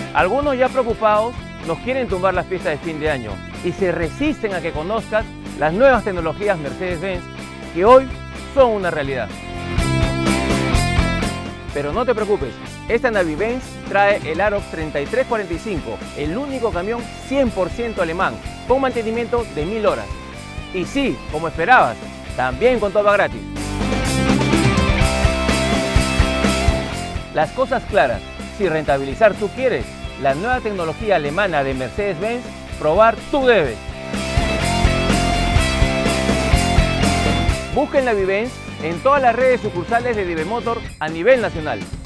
Algunos ya preocupados nos quieren tumbar las fiestas de fin de año y se resisten a que conozcas las nuevas tecnologías Mercedes-Benz que hoy son una realidad. Pero no te preocupes, esta Navi-Benz trae el Arocs 3345, el único camión 100% alemán, con mantenimiento de 1000 horas. Y sí, como esperabas, también con toma gratis. Las cosas claras, si rentabilizar tú quieres, la nueva tecnología alemana de Mercedes-Benz, probar tú debes. Busca el Navi-Benz en todas las redes sucursales de Divemotor a nivel nacional.